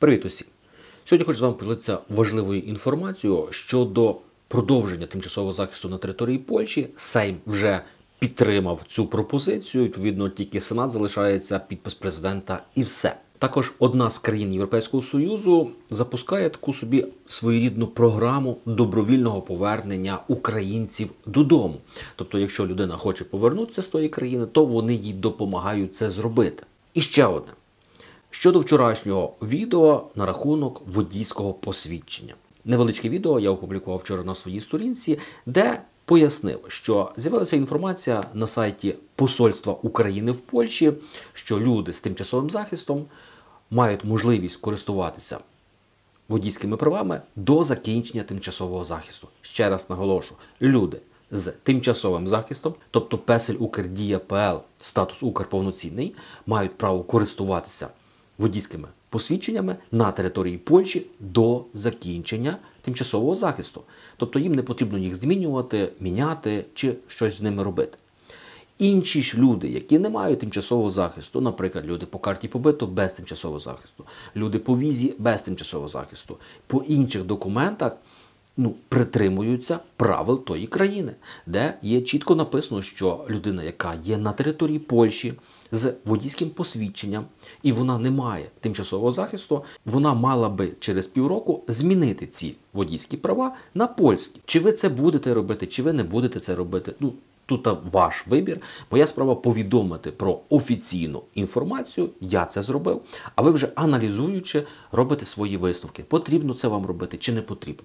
Привіт усім! Сьогодні хочу з вами поділитися важливою інформацією щодо продовження тимчасового захисту на території Польщі. Сейм вже підтримав цю пропозицію, відповідно, тільки Сенат залишається, підпис президента і все. Також одна з країн Європейського Союзу запускає таку собі своєрідну програму добровільного повернення українців додому. Тобто, якщо людина хоче повернутися з тої країни, то вони їй допомагають це зробити. І ще одне. Щодо вчорашнього відео на рахунок водійського посвідчення. Невеличке відео я опублікував вчора на своїй сторінці, де пояснив, що з'явилася інформація на сайті Посольства України в Польщі, що люди з тимчасовим захистом мають можливість користуватися водійськими правами до закінчення тимчасового захисту. Ще раз наголошу, люди з тимчасовим захистом, тобто Песель Укр Дія ПЛ, статус Укр повноцінний, мають право користуватися водійськими посвідченнями на території Польщі до закінчення тимчасового захисту. Тобто їм не потрібно їх змінювати, міняти чи щось з ними робити. Інші ж люди, які не мають тимчасового захисту, наприклад, люди по карті побиту без тимчасового захисту, люди по візі без тимчасового захисту, по інших документах, притримуються правил тої країни, де є чітко написано, що людина, яка є на території Польщі з водійським посвідченням, і вона не має тимчасового захисту, вона мала би через півроку змінити ці водійські права на польські. Чи ви це будете робити, чи ви не будете це робити, тут ваш вибір. Моя справа повідомити про офіційну інформацію, я це зробив, а ви вже аналізуючи, робите свої висновки. Потрібно це вам робити чи не потрібно.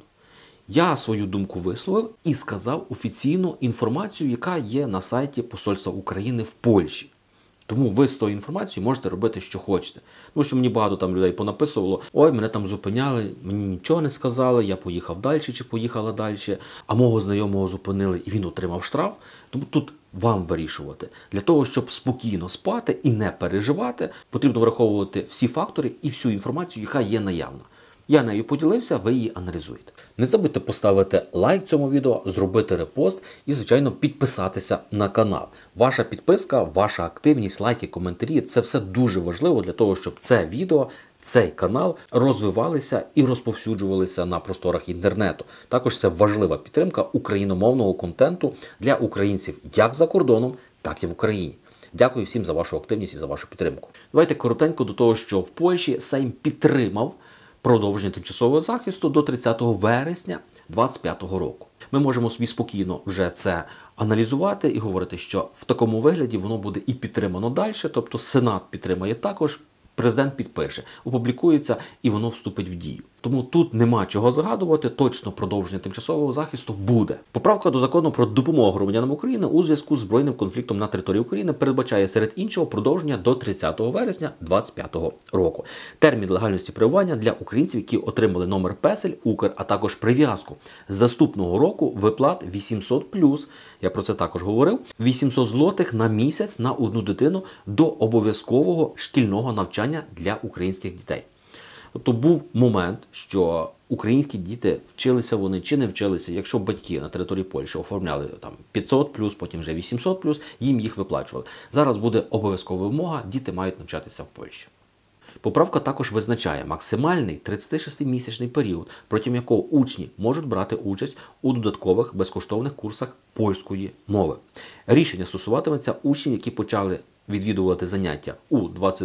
Я свою думку висловив і сказав офіційну інформацію, яка є на сайті Посольства України в Польщі. Тому ви з тою інформацією можете робити, що хочете. Тому що мені багато там людей понаписувало, ой, мене там зупиняли, мені нічого не сказали, я поїхав далі чи поїхала далі, а мого знайомого зупинили і він отримав штраф. Тому тут вам вирішувати. Для того, щоб спокійно спати і не переживати, потрібно враховувати всі фактори і всю інформацію, яка є наявна. Я нею поділився, ви її аналізуєте. Не забудьте поставити лайк цьому відео, зробити репост і, звичайно, підписатися на канал. Ваша підписка, ваша активність, лайки, коментарі – це все дуже важливо для того, щоб це відео, цей канал розвивалися і розповсюджувалися на просторах інтернету. Також це важлива підтримка україномовного контенту для українців як за кордоном, так і в Україні. Дякую всім за вашу активність і за вашу підтримку. Давайте коротенько до того, що в Польщі Сейм підтримав продовження тимчасового захисту до 30 вересня 2025 року. Ми можемо собі спокійно вже це аналізувати і говорити, що в такому вигляді воно буде і підтримано далі, тобто Сенат підтримає також, президент підпише, опублікується і воно вступить в дію. Тому тут нема чого загадувати, точно продовження тимчасового захисту буде. Поправка до закону про допомогу громадянам України у зв'язку з збройним конфліктом на території України передбачає серед іншого продовження до 30 вересня 2025 року. Термін легальності перебування для українців, які отримали номер Песель, Укр, а також прив'язку з наступного року виплат 800+, я про це також говорив, 800 злотих на місяць на одну дитину до обов'язкового шкільного навчання для українських дітей. Тобто був момент, що українські діти вчилися вони чи не вчилися, якщо батьки на території Польщі оформляли там 500+, потім вже 800+, їм їх виплачували. Зараз буде обов'язкова вимога, діти мають навчатися в Польщі. Поправка також визначає максимальний 36-місячний період, протягом якого учні можуть брати участь у додаткових безкоштовних курсах польської мови. Рішення стосуватиметься учнів, які почали відвідувати заняття у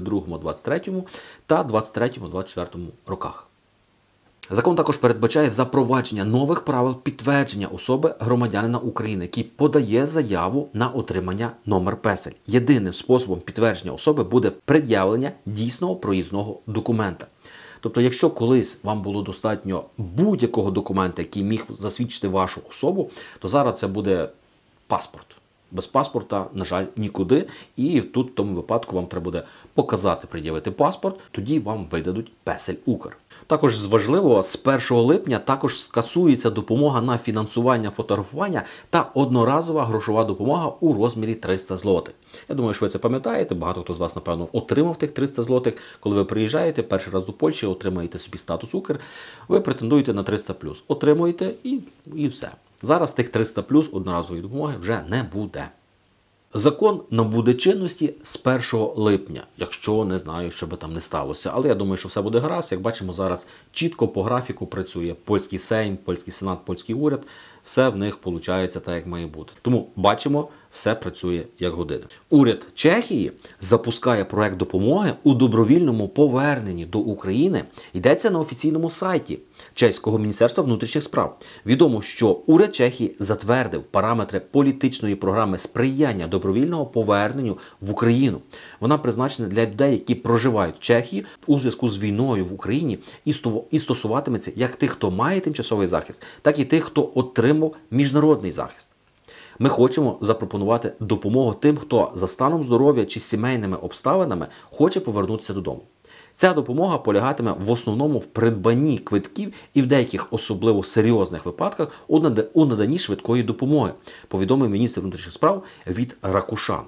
22-23 та 23-24 роках. Закон також передбачає запровадження нових правил підтвердження особи громадянина України, який подає заяву на отримання номер Песель. Єдиним способом підтвердження особи буде пред'явлення дійсного проїзного документа. Тобто, якщо колись вам було достатньо будь-якого документа, який міг засвідчити вашу особу, то зараз це буде паспорт. Без паспорта, на жаль, нікуди. І тут в тому випадку вам треба буде показати, пред'явити паспорт, тоді вам видадуть Песель Укр. Також з важливого, з 1 липня також скасується допомога на фінансування фотографування та одноразова грошова допомога у розмірі 300 злотих. Я думаю, що ви це пам'ятаєте, багато хто з вас, напевно, отримав тих 300 злотих. Коли ви приїжджаєте перший раз до Польщі, отримаєте собі статус Укр, ви претендуєте на 300+. Отримуєте і все. Зараз тих 300+ одноразової допомоги вже не буде. Закон набуде чинності з 1 липня, якщо не знаю, що би там не сталося. Але я думаю, що все буде гаразд. Як бачимо, зараз чітко по графіку працює польський Сейм, польський Сенат, польський уряд. Все в них виходить так, як має бути. Тому бачимо, все працює як година. Уряд Чехії запускає проект допомоги у добровільному поверненні до України. Йдеться на офіційному сайті Чеського Міністерства внутрішніх справ. Відомо, що уряд Чехії затвердив параметри політичної програми сприяння добровільного поверненню в Україну. Вона призначена для людей, які проживають в Чехії у зв'язку з війною в Україні і стосуватиметься як тих, хто має тимчасовий захист, так і тих, хто отримав міжнародний захист. Ми хочемо запропонувати допомогу тим, хто за станом здоров'я чи сімейними обставинами хоче повернутися додому. Ця допомога полягатиме в основному в придбанні квитків і в деяких особливо серйозних випадках у наданні швидкої допомоги, повідомив міністр внутрішніх справ Віт Ракушан.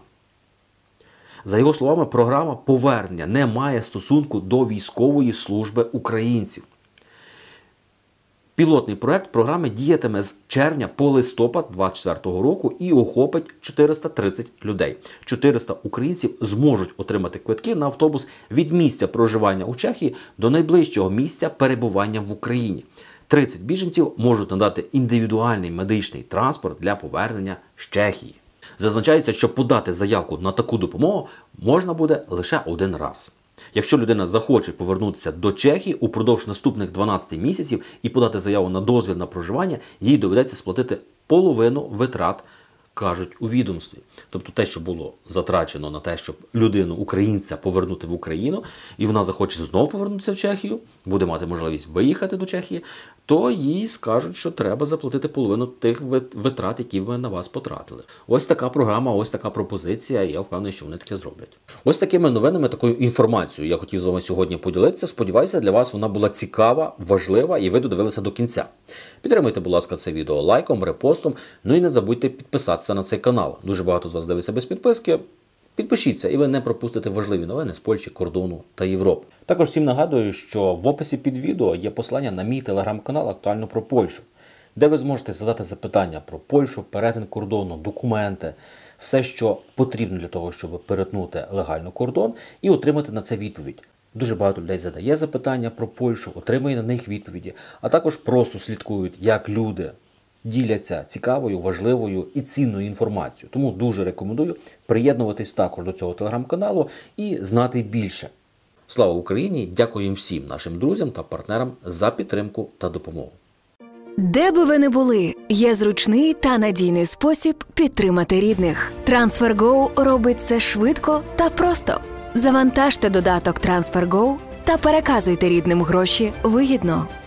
За його словами, програма повернення не має стосунку до військової служби українців. Пілотний проект програми діятиме з червня по листопад 2024 року і охопить 430 людей. 400 українців зможуть отримати квитки на автобус від місця проживання у Чехії до найближчого місця перебування в Україні. 30 біженців можуть надати індивідуальний медичний транспорт для повернення з Чехії. Зазначається, що подати заявку на таку допомогу можна буде лише один раз. Якщо людина захоче повернутися до Чехії упродовж наступних 12 місяців і подати заяву на дозвіл на проживання, їй доведеться сплатити половину витрат, кажуть у відомстві. Тобто те, що було затрачено на те, щоб людину, українця, повернути в Україну, і вона захоче знову повернутися в Чехію, буде мати можливість виїхати до Чехії, то їй скажуть, що треба заплатити половину тих витрат, які ви на вас потратили. Ось така програма, ось така пропозиція, і я впевнений, що вони таке зроблять. Ось такими новинами, такою інформацією я хотів з вами сьогодні поділитися. Сподіваюся, для вас вона була цікава, важлива, і ви додивилися до кінця. Підтримуйте, будь ласка, це відео лайком, репостом, ну і не забудьте підписатися на цей канал. Дуже багато з вас дивиться без підписки. Підпишіться, і ви не пропустите важливі новини з Польщі, кордону та Європи. Також всім нагадую, що в описі під відео є посилання на мій телеграм-канал «Актуально про Польщу», де ви зможете задати запитання про Польщу, перетин кордону, документи, все, що потрібно для того, щоб перетнути легально кордон і отримати на це відповідь. Дуже багато людей задає запитання про Польщу, отримує на них відповіді, а також просто слідкують, як люди діляться цікавою, важливою і цінною інформацією. Тому дуже рекомендую приєднуватись також до цього телеграм-каналу і знати більше. Слава Україні! Дякую всім нашим друзям та партнерам за підтримку та допомогу. Де би ви не були, є зручний та надійний спосіб підтримати рідних. TransferGo робить це швидко та просто. Завантажте додаток TransferGo та переказуйте рідним гроші вигідно.